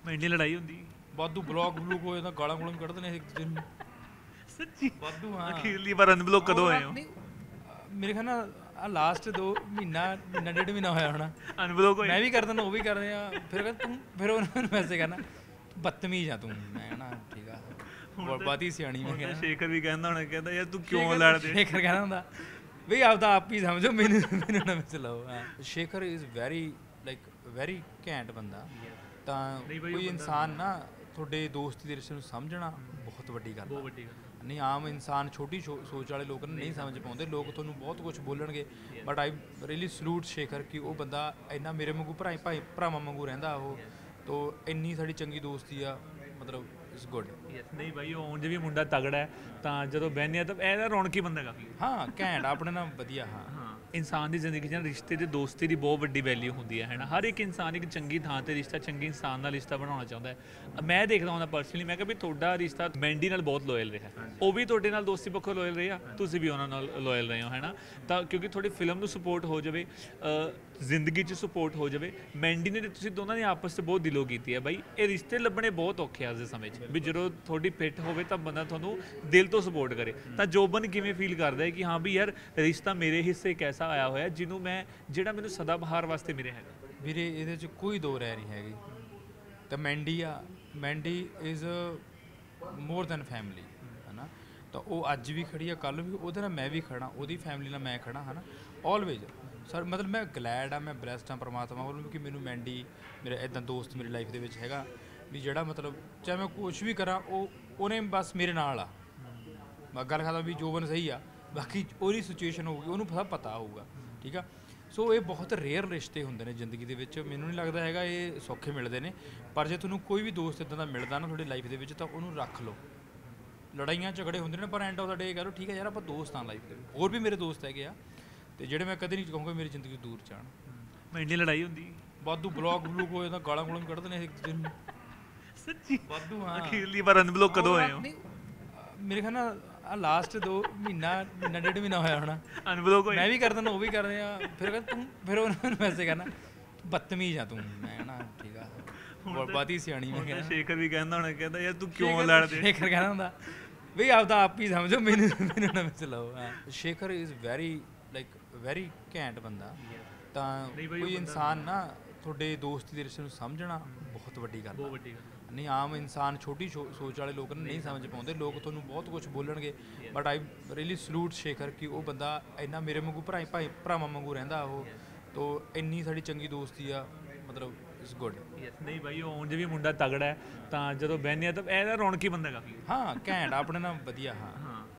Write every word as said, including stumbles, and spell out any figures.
ਮੈਂ ਇੰਨੀ ਲੜਾਈ ਹੁੰਦੀ ਵਾਧੂ ਬਲੌਕ ਬਲੂਕ ਹੋਏ ਤਾਂ ਗਾਲਾਂ ਗੂਲਾਂ ਵੀ ਕੱਢਦੇ ਨੇ ਇੱਕ ਦੂਜੇ ਨੂੰ ਸੱਚੀ ਵਾਧੂ। ਹਾਂ ਅਖੀਰਲੀ ਵਾਰ ਅਨਬਲੌਕ ਕਦੋਂ ਹੋਏ ਹੋ? ਨਹੀਂ, ਮੇਰੇ ਖਿਆਲ ਨਾਲ ਆ ਲਾਸਟ ਦੋ ਮਹੀਨਾ ਮਹੀਨਾ ਡੇਢ ਮਹੀਨਾ ਹੋਇਆ ਹੋਣਾ। ਅਨਬਲੌਕ ਹੋਏ ਮੈਂ ਵੀ ਕਰ ਦਿੰਦਾ, ਉਹ ਵੀ ਕਰਦੇ ਆ। ਫਿਰ ਕਹਿੰਦਾ ਤੂੰ, ਫਿਰ ਉਹਨਾਂ ਨੂੰ ਮੈਸੇਜ ਕਰਨਾ ਬਦਤਮੀਜ਼ ਆ ਤੂੰ। ਮੈਂ ਨਾ ਠੀਕ ਆ, ਬਾਤੀ ਸਿਆਣੀ। ਮੈਂ ਕਹਿੰਦਾ ਸ਼ੇਖਰ ਵੀ ਕਹਿੰਦਾ ਹੋਣਾ, ਕਹਿੰਦਾ ਯਾਰ ਤੂੰ ਕਿਉਂ ਲੜਦੇ? ਸ਼ੇਖਰ ਕਹਿੰਦਾ ਹੁੰਦਾ ਵੀ ਆਪਦਾ ਆਪ ਹੀ ਸਮਝੋ, ਮੈਨੂੰ ਮੈਨੂੰ ਨਾ ਵਿੱਚ ਲਓ। Shekhar is very like very ਘੈਂਟ ਬੰਦਾ। ਤਾਂ ਕੋਈ ਇਨਸਾਨ ਨਾ ਤੁਹਾਡੇ ਦੋਸਤੀ ਦੇ ਰਿਸ਼ਤੇ ਨੂੰ ਸਮਝਣਾ ਬਹੁਤ ਵੱਡੀ ਗੱਲ, ਬਹੁਤ ਵੱਡੀ ਗੱਲ। ਨਹੀਂ ਆਮ ਇਨਸਾਨ ਛੋਟੀ ਸੋਚ ਵਾਲੇ ਲੋਕ ਨਹੀਂ ਸਮਝ ਪਾਉਂਦੇ। ਲੋਕ ਤੁਹਾਨੂੰ ਬਹੁਤ ਕੁਝ ਬੋਲਣਗੇ, but I really salute Shekhar ਕਿ ਉਹ ਬੰਦਾ ਇੰਨਾ ਮੇਰੇ ਵਾਂਗੂ ਭਰਾ ਭਾਈ ਭਰਾਵਾਂ ਵਾਂਗੂ ਰਹਿੰਦਾ ਉਹ। ਤੋ ਇੰਨੀ ਸਾਡੀ ਚੰਗੀ ਦੋਸਤੀ ਆ, ਮਤਲਬ ਇਟਸ ਗੁੱਡ। ਨਹੀਂ ਬਾਈ, ਉਹ ਉਂਝ ਵੀ ਮੁੰਡਾ ਤਗੜਾ ਹੈ, ਤਾਂ ਜਦੋਂ ਬਹਿੰਦੇ ਆ ਤਾਂ ਇਹਦਾ ਰੌਣਕੀ ਬੰਦਾ ਕਾਫੀ। ਹਾਂ ਘੈਂਟ, ਆਪਣੇ ਨਾਲ ਵਧੀਆ। ਹਾਂ ਹਾਂ, ਇਨਸਾਨ ਦੀ ਜ਼ਿੰਦਗੀ 'ਚ ਰਿਸ਼ਤੇ ਤੇ ਦੋਸਤੀ ਦੀ ਬਹੁਤ ਵੱਡੀ ਵੈਲਿਊ ਹੁੰਦੀ ਹੈ, ਹੈ ਨਾ। ਹਰ ਇੱਕ ਇਨਸਾਨ ਇੱਕ ਚੰਗੀ ਥਾਂ 'ਤੇ ਰਿਸ਼ਤਾ, ਚੰਗੇ ਇਨਸਾਨ ਨਾਲ ਰਿਸ਼ਤਾ ਬਣਾਉਣਾ ਚਾਹੁੰਦਾ ਹੈ। ਮੈਂ ਦੇਖਦਾ ਹੁੰਦਾ ਪਰਸਨਲੀ, ਮੈਂ ਕਿਹਾ ਵੀ ਤੁਹਾਡਾ ਰਿਸ਼ਤਾ ਮੈਂਡੀ ਨਾਲ ਬਹੁਤ ਲੋਇਲ ਰਿਹਾ, ਉਹ ਵੀ ਤੁਹਾਡੇ ਨਾਲ ਦੋਸਤੀ ਪੱਖੋਂ ਲੋਇਲ ਰਹੇ ਆ, ਤੁਸੀਂ ਵੀ ਉਹਨਾਂ ਨਾਲ ਲੋਇਲ ਰਹੇ ਹੋ, ਹੈ ਨਾ। ਤਾਂ ਕਿਉਂਕਿ ਤੁਹਾਡੀ ਫਿਲਮ ਨੂੰ ਸਪੋਰਟ ਹੋ ਜਾਵੇ, ਜ਼ਿੰਦਗੀ 'ਚ ਸਪੋਰਟ ਹੋ ਜਾਵੇ। ਮੈਂਡੀ ਨੇ ਤੁਸੀਂ ਦੋਨਾਂ ਨੇ ਆਪਸ 'ਚ ਬਹੁਤ ਦਿਲੋਂ ਕੀਤੀ ਹੈ ਬਾਈ। ਇਹ ਰਿਸ਼ਤੇ ਲੱਭਣੇ ਬਹੁਤ ਔਖੇ ਆ ਅੱਜ ਦੇ ਸਮੇਂ 'ਚ, ਵੀ ਜਦੋਂ ਤੁਹਾਡੀ ਫਿੱਟ ਹੋਵੇ ਤਾਂ ਬੰਦਾ ਤੁਹਾਨੂੰ ਦਿਲ ਤੋਂ ਸਪੋਰਟ ਕਰੇ। ਤਾਂ ਜੋਬਨ ਕਿਵੇਂ ਫੀਲ ਕਰਦਾ ਹੈ ਕਿ ਹਾਂ ਵੀ ਯਾਰ ਰਿਸ਼ਤਾ ਮੇਰੇ ਹਿੱਸੇ ਕੈਸਾ ਆਇਆ ਹੋਇਆ ਜਿਹਨੂੰ ਮੈਂ, ਜਿਹੜਾ ਮੈਨੂੰ ਸਦਾ ਬਹਾਰ ਵਾਸਤੇ ਮਿਲਿਆ ਹੈਗਾ। ਵੀਰੇ ਇਹਦੇ 'ਚ ਕੋਈ ਦੋ ਰਹਿ ਨਹੀਂ ਹੈਗੀ। ਤਾਂ ਮੈਂਡੀ ਆ, Mandy is more than family, ਹੈ ਨਾ। ਤਾਂ ਉਹ ਅੱਜ ਵੀ ਖੜੀ ਆ, ਕੱਲ੍ਹ ਵੀ ਉਹਦੇ ਨਾਲ ਮੈਂ ਵੀ ਖੜਾ, ਉਹਦੀ ਫੈਮਿਲੀ ਨਾਲ ਮੈਂ ਖੜਾ, ਹੈ ਨਾ। ਆਲਵੇਜ਼ ਸਰ, ਮਤਲਬ ਮੈਂ ਗਲੈਡ ਆ, ਮੈਂ ਬਲੈਸਡ ਹਾਂ ਪਰਮਾਤਮਾ ਵੱਲੋਂ ਕਿ ਮੈਨੂੰ ਮੈਂਡੀ ਮੇਰਾ ਇੱਦਾਂ ਦੋਸਤ ਮੇਰੀ ਲਾਈਫ ਦੇ ਵਿੱਚ ਹੈਗਾ, ਵੀ ਜਿਹੜਾ ਮਤਲਬ ਚਾਹੇ ਮੈਂ ਕੁਛ ਵੀ ਕਰਾਂ, ਉਹ ਉਹਨੇ ਬਸ ਮੇਰੇ ਨਾਲ ਆ। ਮੈਂ ਗੱਲ ਕਰਦਾ ਵੀ ਜੋਬਨ ਸਹੀ ਆ, ਬਾਕੀ ਉਹਦੀ ਸਿਚੁਏਸ਼ਨ ਹੋਊਗੀ, ਉਹਨੂੰ ਸਭ ਪਤਾ ਹੋਊਗਾ, ਠੀਕ ਆ। ਸੋ ਇਹ ਬਹੁਤ ਰੇਅਰ ਰਿਸ਼ਤੇ ਹੁੰਦੇ ਨੇ ਜ਼ਿੰਦਗੀ ਦੇ ਵਿੱਚ। ਮੈਨੂੰ ਨਹੀਂ ਲੱਗਦਾ ਹੈਗਾ ਇਹ ਸੌਖੇ ਮਿਲਦੇ ਨੇ, ਪਰ ਜੇ ਤੁਹਾਨੂੰ ਕੋਈ ਵੀ ਦੋਸਤ ਇੱਦਾਂ ਦਾ ਮਿਲਦਾ ਨਾ ਤੁਹਾਡੀ ਲਾਈਫ ਦੇ ਵਿੱਚ, ਤਾਂ ਉਹਨੂੰ ਰੱਖ ਲਓ। ਲੜਾਈਆਂ ਝਗੜੇ ਹੁੰਦੇ ਨੇ, ਪਰ ਐਂਡ ਆਫ ਦਾ ਡੇ ਕਹਿ ਲਓ ਠੀਕ ਹੈ ਯਾਰ ਆਪਾਂ ਦੋਸਤ ਹਾਂ ਲਾਈਫ ਦੇ ਵਿੱਚ। ਹੋਰ ਵੀ ਮੇਰੇ ਦੋਸਤ ਹੈਗੇ ਆ, ਅਤੇ ਜਿਹੜੇ ਮੈਂ ਕਦੇ ਨਹੀਂ ਕਹੂੰਗਾ ਮੇਰੀ ਜ਼ਿੰਦਗੀ ਤੋਂ ਦੂਰ ਜਾਣ। ਮੈਂ ਇੰਨੀ ਲੜਾਈ ਹੁੰਦੀ ਵਾਧੂ ਬਲੌਕ ਬਲੂਕ ਹੋਏ ਤਾਂ ਗਾਲਾਂ ਗੂਲਾਂ ਵੀ ਕੱਢਦੇ ਨੇ ਇੱਕ ਦੂਜੇ ਨੂੰ। ਸੱਚੀ ਵਾਧੂ। ਹਾਂ ਅਖੀਰਲੀ ਵਾਰ ਅਨਬਲੌਕ ਕਦੋਂ ਹੋਏ ਹੋ? ਨਹੀਂ, ਮੇਰੇ ਖਿਆਲ ਨਾਲ ਆ ਲਾਸਟ ਦੋ ਮਹੀਨਾ ਮਹੀਨਾ ਡੇਢ ਮਹੀਨਾ ਹੋਇਆ ਹੋਣਾ। ਅਨਬਲੌਕ ਹੋਏ? ਮੈਂ ਵੀ ਕਰ ਦਿੰਦਾ, ਉਹ ਵੀ ਕਰਦੇ ਆ। ਫਿਰ ਕਹਿੰਦਾ ਤੂੰ, ਫਿਰ ਉਹਨਾਂ ਨੂੰ ਮੈਸੇਜ ਕਰਨਾ ਬਦਤਮੀਜ਼ ਆ ਤੂੰ। ਮੈਂ ਨਾ ਠੀਕ ਆ, ਬਾਤੀ ਸਿਆਣੀ। ਮੈਂ ਕਹਿੰਦਾ ਸ਼ੇਖਰ ਵੀ ਕਹਿੰਦਾ ਹੋਣਾ, ਕਹਿੰਦਾ ਯਾਰ ਤੂੰ ਕਿਉਂ ਲੜਦੇ? ਸ਼ੇਖਰ ਕਹਿੰਦਾ ਹੁੰਦਾ ਵੀ ਆਪਦਾ ਆਪ ਹੀ ਸਮਝੋ, ਮੈਨੂੰ ਮੈਨੂੰ ਨਾ ਵਿੱਚ ਲਓ। Shekhar is very like very ਘੈਂਟ ਬੰਦਾ। ਤਾਂ ਕੋਈ ਇਨਸਾਨ ਨਾ ਤੁਹਾਡੇ ਦੋਸਤੀ ਦੇ ਰਿਸ਼ਤੇ ਨੂੰ ਸਮਝਣਾ ਬਹੁਤ ਵੱਡੀ ਗੱਲ, ਬਹੁਤ ਵੱਡੀ ਗੱਲ। ਨਹੀਂ ਆਮ ਇਨਸਾਨ ਛੋਟੀ ਸੋਚ ਵਾਲੇ ਲੋਕ ਨਹੀਂ ਸਮਝ ਪਾਉਂਦੇ। ਲੋਕ ਤੁਹਾਨੂੰ ਬਹੁਤ ਕੁਝ ਬੋਲਣਗੇ, but I really salute Shekhar ਕਿ ਉਹ ਬੰਦਾ ਇੰਨਾ ਮੇਰੇ ਵਾਂਗੂ ਭਰਾ ਭਾਈ ਭਰਾਵਾਂ ਵਾਂਗੂ ਰਹਿੰਦਾ ਉਹ। ਤੋ ਇੰਨੀ ਸਾਡੀ ਚੰਗੀ ਦੋਸਤੀ ਆ, ਮਤਲਬ ਇਟਸ ਗੁੱਡ। ਨਹੀਂ ਬਾਈ, ਉਹ ਉਂਝ ਵੀ ਮੁੰਡਾ ਤਗੜਾ ਹੈ, ਤਾਂ ਜਦੋਂ ਬਹਿੰਦੇ ਆ ਤਾਂ ਇਹਦਾ ਰੌਣਕੀ ਬੰਦਾ ਕਾਫੀ। ਹਾਂ ਘੈਂਟ, ਆਪਣੇ ਨਾਲ ਵਧੀਆ। ਹਾਂ ਹਾਂ,